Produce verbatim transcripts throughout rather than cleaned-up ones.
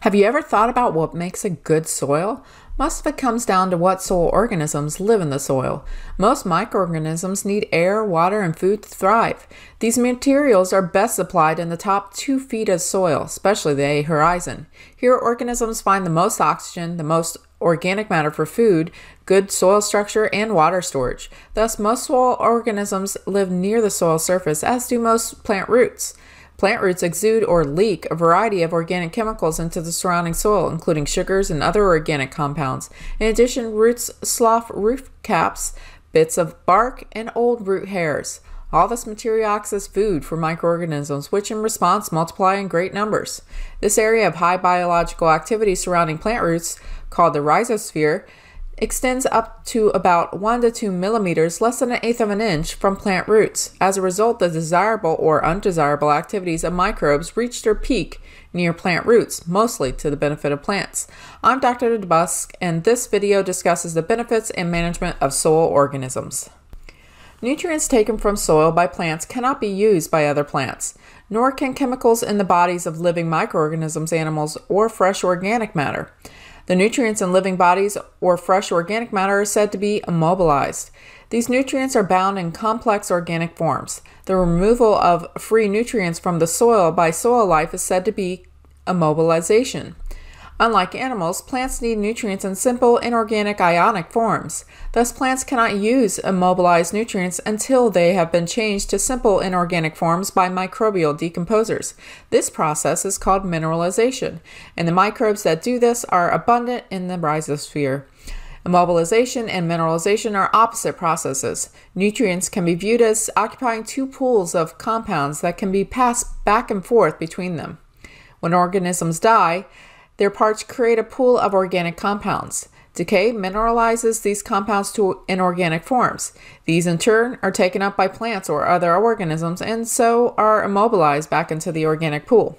Have you ever thought about what makes a good soil? Most of it comes down to what soil organisms live in the soil. Most microorganisms need air, water, and food to thrive. These materials are best supplied in the top two feet of soil, especially the A horizon. Here, organisms find the most oxygen, the most organic matter for food, good soil structure, and water storage. Thus, most soil organisms live near the soil surface, as do most plant roots. Plant roots exude or leak a variety of organic chemicals into the surrounding soil, including sugars and other organic compounds. In addition, roots slough root caps, bits of bark, and old root hairs. All this material acts as food for microorganisms, which in response multiply in great numbers. This area of high biological activity surrounding plant roots, called the rhizosphere, extends up to about one to two millimeters, less than an eighth of an inch, from plant roots. As a result, the desirable or undesirable activities of microbes reach their peak near plant roots, mostly to the benefit of plants. I'm Doctor DeBusk, and this video discusses the benefits and management of soil organisms. Nutrients taken from soil by plants cannot be used by other plants, nor can chemicals in the bodies of living microorganisms, animals, or fresh organic matter. The nutrients in living bodies or fresh organic matter are said to be immobilized. These nutrients are bound in complex organic forms. The removal of free nutrients from the soil by soil life is said to be immobilization. Unlike animals, plants need nutrients in simple inorganic ionic forms. Thus, plants cannot use immobilized nutrients until they have been changed to simple inorganic forms by microbial decomposers. This process is called mineralization, and the microbes that do this are abundant in the rhizosphere. Immobilization and mineralization are opposite processes. Nutrients can be viewed as occupying two pools of compounds that can be passed back and forth between them. When organisms die, their parts create a pool of organic compounds. Decay mineralizes these compounds to inorganic forms. These in turn are taken up by plants or other organisms and so are immobilized back into the organic pool.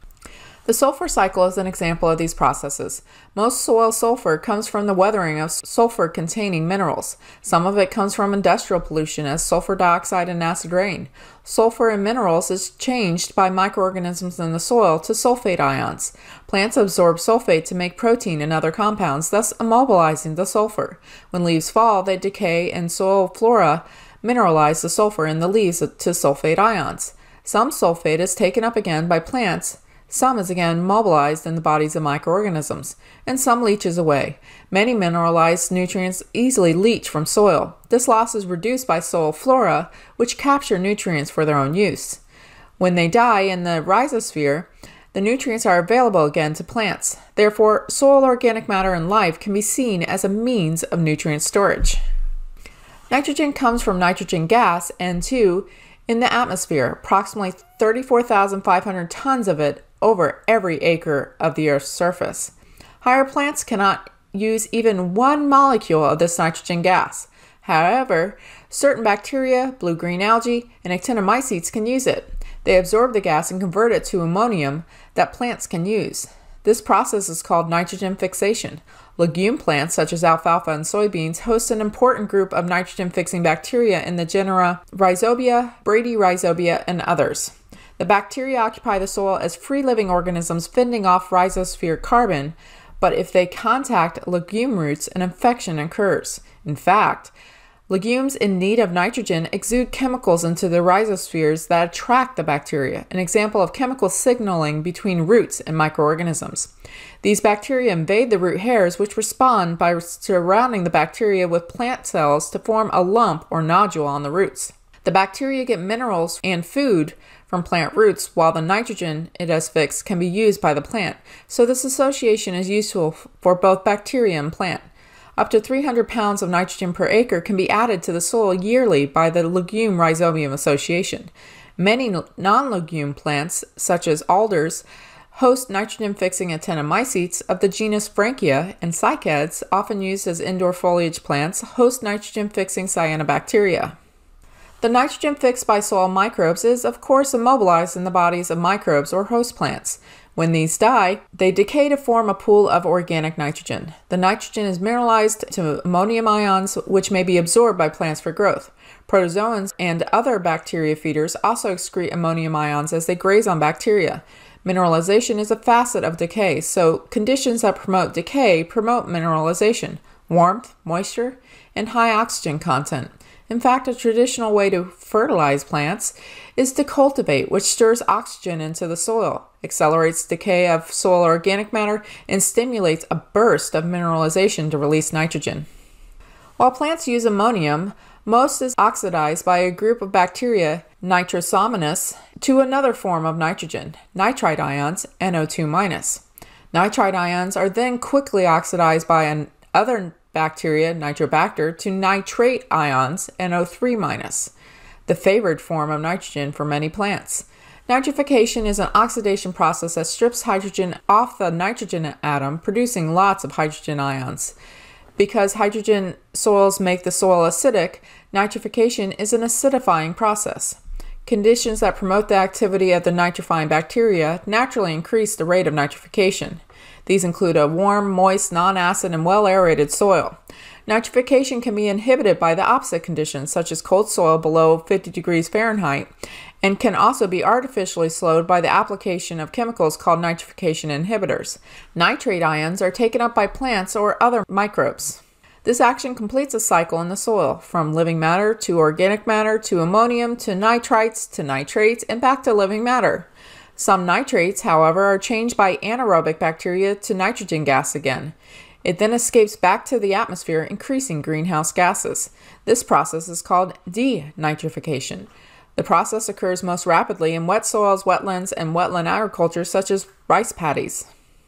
The sulfur cycle is an example of these processes. Most soil sulfur comes from the weathering of sulfur-containing minerals. Some of it comes from industrial pollution as sulfur dioxide and acid rain. Sulfur in minerals is changed by microorganisms in the soil to sulfate ions. Plants absorb sulfate to make protein and other compounds, thus immobilizing the sulfur. When leaves fall, they decay and soil flora mineralize the sulfur in the leaves to sulfate ions. Some sulfate is taken up again by plants. Some is again mobilized in the bodies of microorganisms, and some leaches away. Many mineralized nutrients easily leach from soil. This loss is reduced by soil flora, which capture nutrients for their own use. When they die in the rhizosphere, the nutrients are available again to plants. Therefore, soil organic matter in life can be seen as a means of nutrient storage. Nitrogen comes from nitrogen gas, N two, in the atmosphere, approximately thirty-four thousand five hundred tons of it over every acre of the Earth's surface. Higher plants cannot use even one molecule of this nitrogen gas. However, certain bacteria, blue-green algae, and actinomycetes can use it. They absorb the gas and convert it to ammonium that plants can use. This process is called nitrogen fixation. Legume plants such as alfalfa and soybeans host an important group of nitrogen-fixing bacteria in the genera Rhizobia, Bradyrhizobia, and others. The bacteria occupy the soil as free-living organisms fending off rhizosphere carbon, but if they contact legume roots, an infection occurs. In fact, legumes in need of nitrogen exude chemicals into the rhizospheres that attract the bacteria, an example of chemical signaling between roots and microorganisms. These bacteria invade the root hairs, which respond by surrounding the bacteria with plant cells to form a lump or nodule on the roots. The bacteria get minerals and food from plant roots, while the nitrogen it has fixed can be used by the plant, so this association is useful for both bacteria and plant. Up to three hundred pounds of nitrogen per acre can be added to the soil yearly by the Legume Rhizobium Association. Many non-legume plants, such as alders, host nitrogen-fixing actinomycetes of the genus Frankia, and cycads, often used as indoor foliage plants, host nitrogen-fixing cyanobacteria. The nitrogen fixed by soil microbes is, of course, immobilized in the bodies of microbes or host plants. When these die, they decay to form a pool of organic nitrogen. The nitrogen is mineralized to ammonium ions, which may be absorbed by plants for growth. Protozoans and other bacteria feeders also excrete ammonium ions as they graze on bacteria. Mineralization is a facet of decay, so conditions that promote decay promote mineralization: warmth, moisture, and high oxygen content. In fact, a traditional way to fertilize plants is to cultivate, which stirs oxygen into the soil, accelerates decay of soil organic matter, and stimulates a burst of mineralization to release nitrogen. While plants use ammonium, most is oxidized by a group of bacteria, Nitrosomonas, to another form of nitrogen, nitrite ions, N O two minus. Nitrite ions are then quickly oxidized by another bacteria, Nitrobacter, to nitrate ions, N O three minus, the favored form of nitrogen for many plants. Nitrification is an oxidation process that strips hydrogen off the nitrogen atom, producing lots of hydrogen ions. Because hydrogen soils make the soil acidic, nitrification is an acidifying process. Conditions that promote the activity of the nitrifying bacteria naturally increase the rate of nitrification. These include a warm, moist, non-acid, and well-aerated soil. Nitrification can be inhibited by the opposite conditions, such as cold soil below fifty degrees Fahrenheit, and can also be artificially slowed by the application of chemicals called nitrification inhibitors. Nitrate ions are taken up by plants or other microbes. This action completes a cycle in the soil, from living matter to organic matter to ammonium to nitrites to nitrates and back to living matter. Some nitrates, however, are changed by anaerobic bacteria to nitrogen gas again. It then escapes back to the atmosphere, increasing greenhouse gases. This process is called denitrification. The process occurs most rapidly in wet soils, wetlands, and wetland agriculture such as rice paddies.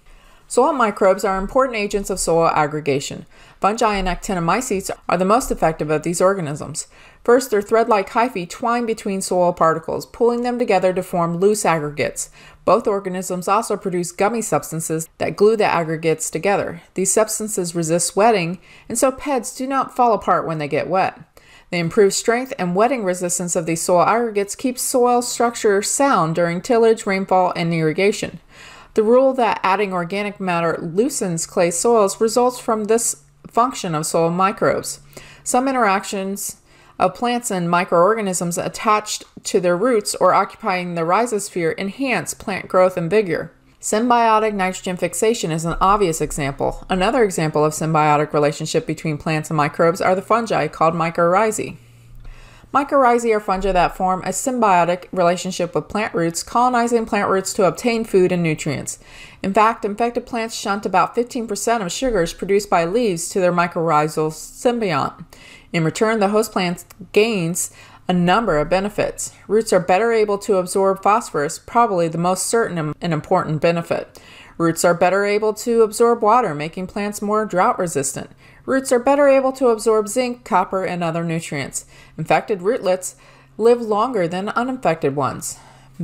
Soil microbes are important agents of soil aggregation. Fungi and actinomycetes are the most effective of these organisms. First, their thread-like hyphae twine between soil particles, pulling them together to form loose aggregates. Both organisms also produce gummy substances that glue the aggregates together. These substances resist wetting, and so beds do not fall apart when they get wet. The improved strength and wetting resistance of these soil aggregates keeps soil structure sound during tillage, rainfall, and irrigation. The rule that adding organic matter loosens clay soils results from this function of soil microbes. Some interactions of plants and microorganisms attached to their roots or occupying the rhizosphere enhance plant growth and vigor. Symbiotic nitrogen fixation is an obvious example. Another example of symbiotic relationship between plants and microbes are the fungi called mycorrhizae. Mycorrhizae are fungi that form a symbiotic relationship with plant roots, colonizing plant roots to obtain food and nutrients. In fact, infected plants shunt about fifteen percent of sugars produced by leaves to their mycorrhizal symbiont. In return, the host plant gains a number of benefits. Roots are better able to absorb phosphorus, probably the most certain and important benefit. Roots are better able to absorb water, making plants more drought resistant. Roots are better able to absorb zinc, copper, and other nutrients. Infected rootlets live longer than uninfected ones.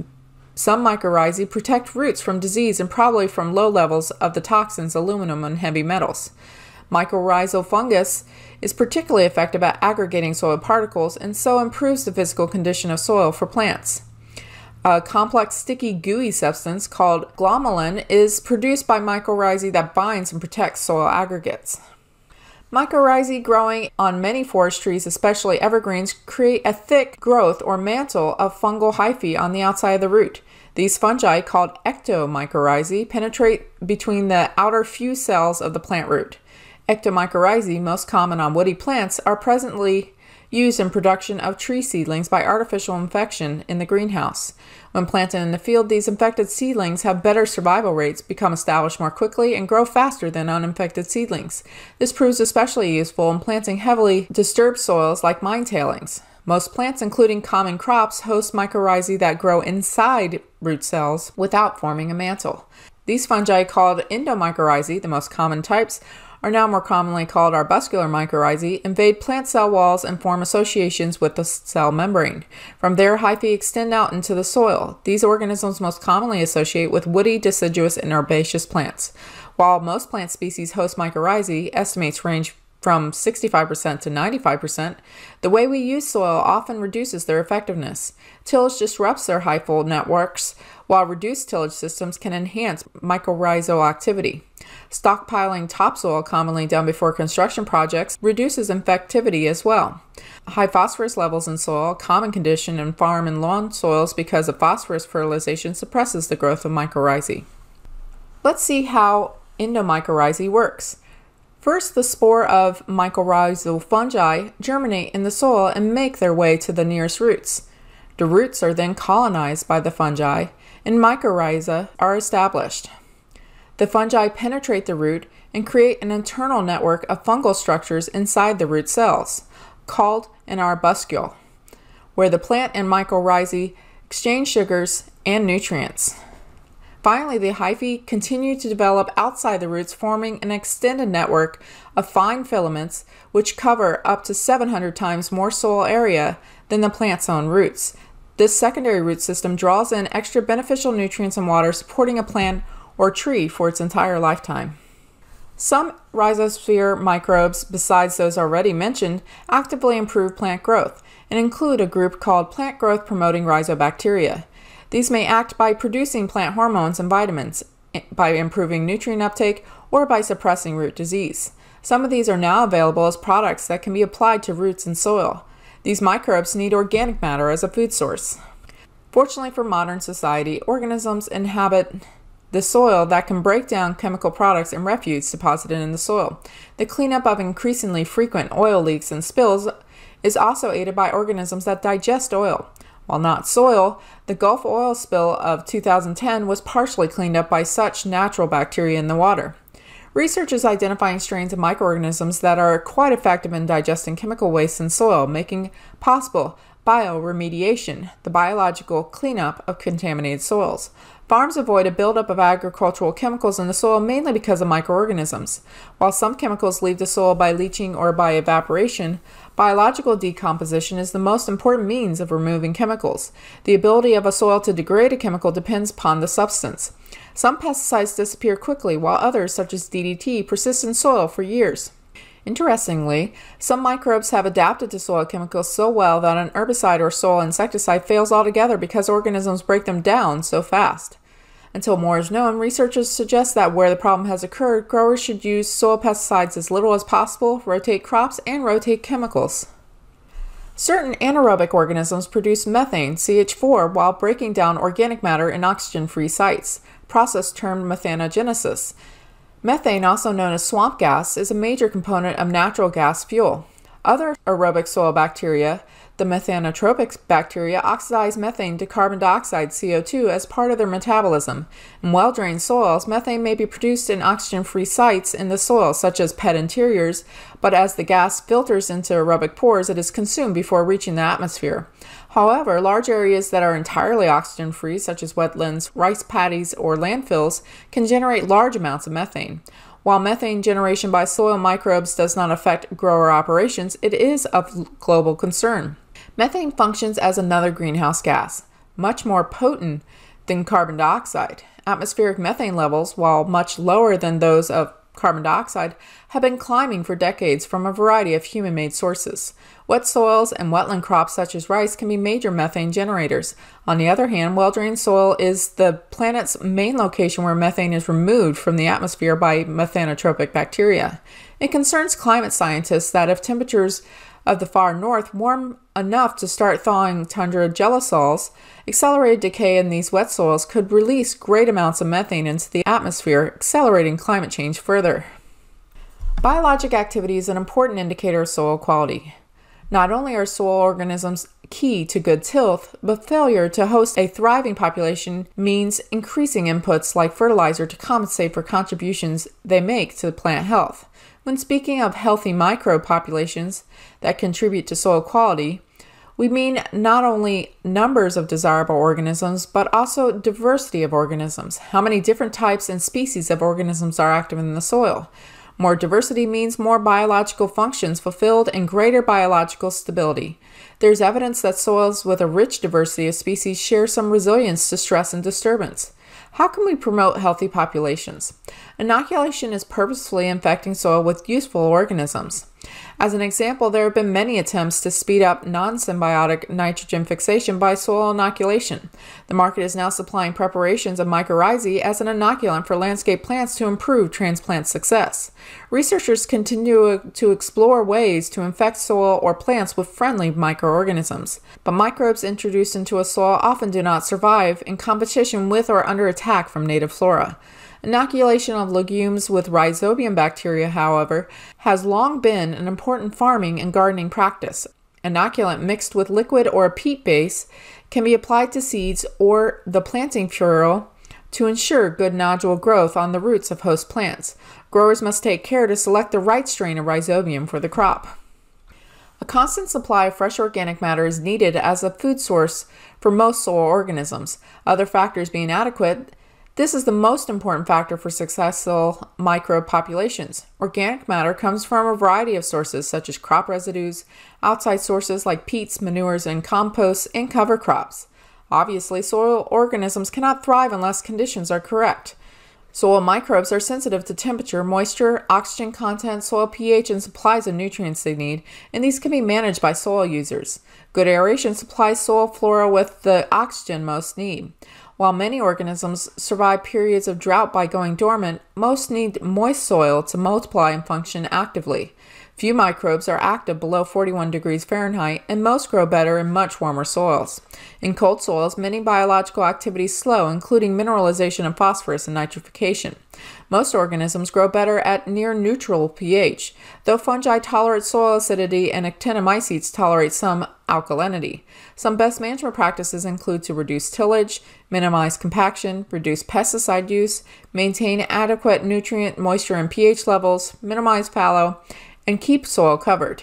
Some mycorrhizae protect roots from disease and probably from low levels of the toxins aluminum and heavy metals. Mycorrhizal fungus is particularly effective at aggregating soil particles and so improves the physical condition of soil for plants. A complex sticky gooey substance called glomalin is produced by mycorrhizae that binds and protects soil aggregates. Mycorrhizae growing on many forest trees, especially evergreens, create a thick growth or mantle of fungal hyphae on the outside of the root. These fungi, called ectomycorrhizae, penetrate between the outer few cells of the plant root. Ectomycorrhizae, most common on woody plants, are presently used in production of tree seedlings by artificial infection in the greenhouse. When planted in the field, these infected seedlings have better survival rates, become established more quickly, and grow faster than uninfected seedlings. This proves especially useful in planting heavily disturbed soils like mine tailings. Most plants, including common crops, host mycorrhizae that grow inside root cells without forming a mantle. These fungi, called Endomycorrhizae, the most common types, are now more commonly called arbuscular mycorrhizae, invade plant cell walls and form associations with the cell membrane. From there, hyphae extend out into the soil. These organisms most commonly associate with woody, deciduous, and herbaceous plants. While most plant species host mycorrhizae, estimates range from sixty-five percent to ninety-five percent, the way we use soil often reduces their effectiveness. Tillage disrupts their hyphal networks, while reduced tillage systems can enhance mycorrhizal activity. Stockpiling topsoil, commonly done before construction projects, reduces infectivity as well. High phosphorus levels in soil, a common condition in farm and lawn soils because of phosphorus fertilization, suppresses the growth of mycorrhizae. Let's see how Endomycorrhizae works. First, the spore of mycorrhizal fungi germinate in the soil and make their way to the nearest roots. The roots are then colonized by the fungi, and mycorrhizae are established. The fungi penetrate the root and create an internal network of fungal structures inside the root cells, called an arbuscule, where the plant and mycorrhizae exchange sugars and nutrients. Finally, the hyphae continue to develop outside the roots, forming an extended network of fine filaments which cover up to seven hundred times more soil area than the plant's own roots. This secondary root system draws in extra beneficial nutrients and water, supporting a plant or tree for its entire lifetime. Some rhizosphere microbes, besides those already mentioned, actively improve plant growth and include a group called plant growth promoting Rhizobacteria. These may act by producing plant hormones and vitamins, by improving nutrient uptake, or by suppressing root disease. Some of these are now available as products that can be applied to roots and soil. These microbes need organic matter as a food source. Fortunately for modern society, organisms inhabit the soil that can break down chemical products and refuse deposited in the soil. The cleanup of increasingly frequent oil leaks and spills is also aided by organisms that digest oil. While not soil, the Gulf oil spill of two thousand ten was partially cleaned up by such natural bacteria in the water. Research is identifying strains of microorganisms that are quite effective in digesting chemical waste in soil, making possible bioremediation, the biological cleanup of contaminated soils. Farms avoid a buildup of agricultural chemicals in the soil mainly because of microorganisms. While some chemicals leave the soil by leaching or by evaporation, biological decomposition is the most important means of removing chemicals. The ability of a soil to degrade a chemical depends upon the substance. Some pesticides disappear quickly, while others, such as D D T, persist in soil for years. Interestingly, some microbes have adapted to soil chemicals so well that an herbicide or soil insecticide fails altogether because organisms break them down so fast. Until more is known, researchers suggest that where the problem has occurred, growers should use soil pesticides as little as possible, rotate crops, and rotate chemicals. Certain anaerobic organisms produce methane, C H four, while breaking down organic matter in oxygen-free sites, a process termed methanogenesis. Methane, also known as swamp gas, is a major component of natural gas fuel. Other aerobic soil bacteria, the methanotropic bacteria, oxidize methane to carbon dioxide, C O two, as part of their metabolism. In well-drained soils, methane may be produced in oxygen-free sites in the soil, such as pet interiors, but as the gas filters into aerobic pores, it is consumed before reaching the atmosphere. However, large areas that are entirely oxygen-free, such as wetlands, rice paddies, or landfills, can generate large amounts of methane. While methane generation by soil microbes does not affect grower operations, it is of global concern. Methane functions as another greenhouse gas, much more potent than carbon dioxide. Atmospheric methane levels, while much lower than those of carbon dioxide, have been climbing for decades from a variety of human-made sources. Wet soils and wetland crops such as rice can be major methane generators. On the other hand, well-drained soil is the planet's main location where methane is removed from the atmosphere by methanotropic bacteria. It concerns climate scientists that if temperatures of the far north warm enough to start thawing tundra gelisols, accelerated decay in these wet soils could release great amounts of methane into the atmosphere, accelerating climate change further. Biologic activity is an important indicator of soil quality. Not only are soil organisms key to good tilth, but failure to host a thriving population means increasing inputs like fertilizer to compensate for contributions they make to plant health. When speaking of healthy microbe populations that contribute to soil quality, we mean not only numbers of desirable organisms, but also diversity of organisms. How many different types and species of organisms are active in the soil? More diversity means more biological functions fulfilled and greater biological stability. There's evidence that soils with a rich diversity of species share some resilience to stress and disturbance. How can we promote healthy populations? Inoculation is purposefully infecting soil with useful organisms. As an example, there have been many attempts to speed up non-symbiotic nitrogen fixation by soil inoculation. The market is now supplying preparations of mycorrhizae as an inoculant for landscape plants to improve transplant success. Researchers continue to explore ways to infect soil or plants with friendly microorganisms, but microbes introduced into a soil often do not survive in competition with or under attack from native flora. Inoculation of legumes with Rhizobium bacteria, however, has long been an important farming and gardening practice. Inoculant mixed with liquid or a peat base can be applied to seeds or the planting furrow to ensure good nodule growth on the roots of host plants. Growers must take care to select the right strain of Rhizobium for the crop. A constant supply of fresh organic matter is needed as a food source for most soil organisms. Other factors being adequate, this is the most important factor for successful microbe populations. Organic matter comes from a variety of sources such as crop residues, outside sources like peats, manures, and composts, and cover crops. Obviously, soil organisms cannot thrive unless conditions are correct. Soil microbes are sensitive to temperature, moisture, oxygen content, soil pH, and supplies of nutrients they need, and these can be managed by soil users. Good aeration supplies soil flora with the oxygen most need. While many organisms survive periods of drought by going dormant, most need moist soil to multiply and function actively. Few microbes are active below forty-one degrees Fahrenheit, and most grow better in much warmer soils. In cold soils, many biological activities slow, including mineralization of phosphorus and nitrification. Most organisms grow better at near neutral pH, though fungi tolerate soil acidity and actinomycetes tolerate some alkalinity. Some best management practices include to reduce tillage, minimize compaction, reduce pesticide use, maintain adequate nutrient, moisture, and pH levels, minimize fallow, and keep soil covered.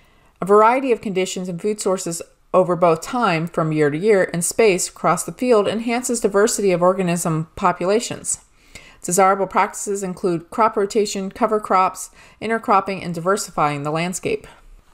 A variety of conditions and food sources over both time, from year to year, and space across the field enhances diversity of organism populations. Desirable practices include crop rotation, cover crops, intercropping, and diversifying the landscape.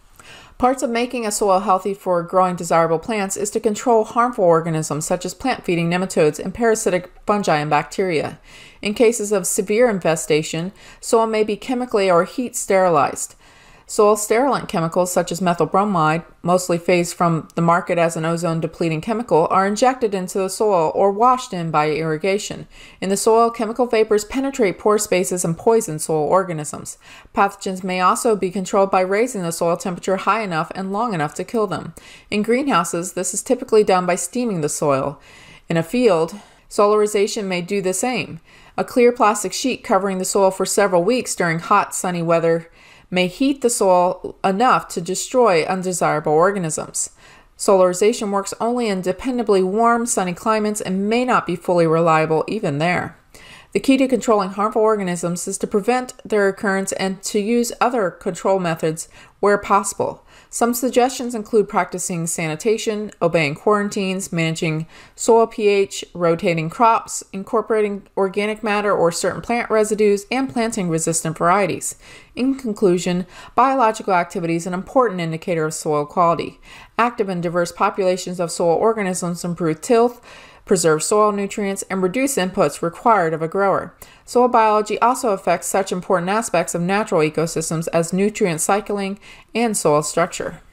Parts of making a soil healthy for growing desirable plants is to control harmful organisms such as plant-feeding nematodes and parasitic fungi and bacteria. In cases of severe infestation, soil may be chemically or heat sterilized. Soil sterilant chemicals such as methyl bromide, mostly phased from the market as an ozone-depleting chemical, are injected into the soil or washed in by irrigation. In the soil, chemical vapors penetrate pore spaces and poison soil organisms. Pathogens may also be controlled by raising the soil temperature high enough and long enough to kill them. In greenhouses, this is typically done by steaming the soil. In a field, solarization may do the same. A clear plastic sheet covering the soil for several weeks during hot, sunny weather may heat the soil enough to destroy undesirable organisms. Solarization works only in dependably warm, sunny climates and may not be fully reliable even there. The key to controlling harmful organisms is to prevent their occurrence and to use other control methods where possible. Some suggestions include practicing sanitation, obeying quarantines, managing soil pH, rotating crops, incorporating organic matter or certain plant residues, and planting resistant varieties. In conclusion, biological activity is an important indicator of soil quality. Active and diverse populations of soil organisms improve tilth, preserve soil nutrients, and reduce inputs required of a grower. Soil biology also affects such important aspects of natural ecosystems as nutrient cycling and soil structure.